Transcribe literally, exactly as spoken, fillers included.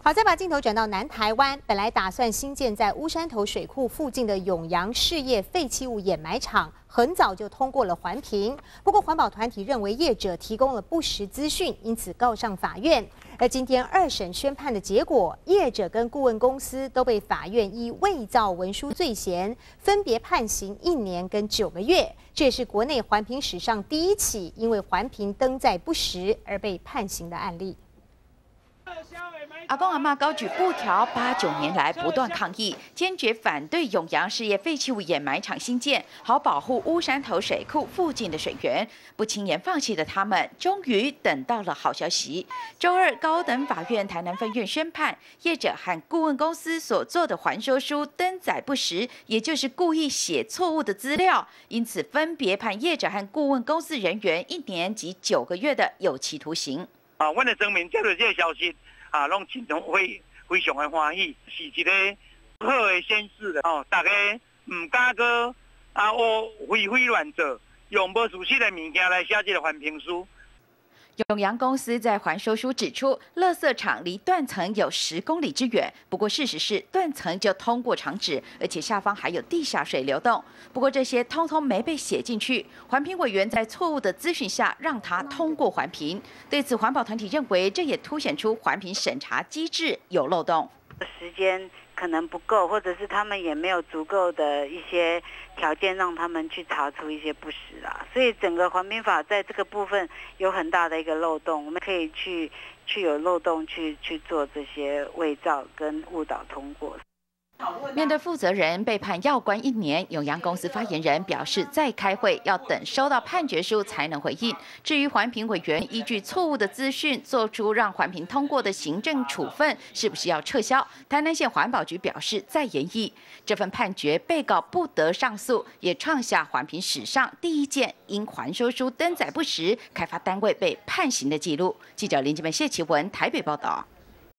好，再把镜头转到南台湾，本来打算新建在乌山头水库附近的永洋事业废弃物掩埋场，很早就通过了环评。不过环保团体认为业者提供了不实资讯，因此告上法院。而今天二审宣判的结果，业者跟顾问公司都被法院依伪造文书罪嫌，分别判刑一年跟九个月。这也是国内环评史上第一起因为环评登载不实而被判刑的案例。 阿公阿嬷高举布条，八九年来不断抗议，坚决反对永洋事业废弃物掩埋场兴建，好保护乌山头水库附近的水源。不轻言放弃的他们，终于等到了好消息。周二，高等法院台南分院宣判，业者和顾问公司所做的还收书登载不实，也就是故意写错误的资料，因此分别判业者和顾问公司人员一年及九个月的有期徒刑。 啊，我的证明接到这个消息。 啊，拢真常非非常的欢喜，是一个好的显示的哦。大家唔敢个啊，我非非乱做，用无事实的物件来写这个环评书。 永洋公司在还收书指出，垃圾场离断层有十公里之远。不过事实是，断层就通过厂址，而且下方还有地下水流动。不过这些通通没被写进去。环评委员在错误的资讯下，让他通过环评。对此，环保团体认为，这也凸显出环评审查机制有漏洞。 时间可能不够，或者是他们也没有足够的一些条件让他们去查出一些不实啊，所以整个环评法在这个部分有很大的一个漏洞，我们可以去去有漏洞去去做这些伪造跟误导通过。 面对负责人被判要关一年，永洋公司发言人表示，再开会要等收到判决书才能回应。至于环评委员依据错误的资讯做出让环评通过的行政处分，是不是要撤销？台南县环保局表示再研议。这份判决，被告不得上诉，也创下环评史上第一件因还收书登载不实，开发单位被判刑的记录。记者林志美、谢奇文台北报道。